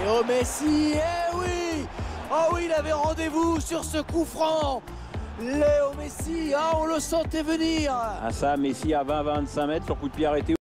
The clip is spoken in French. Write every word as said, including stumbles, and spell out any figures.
Léo Messi, eh oui! Oh oui, il avait rendez-vous sur ce coup franc. Léo Messi, ah, on le sentait venir. Ah ça, Messi à vingt à vingt-cinq mètres sur coup de pied arrêté.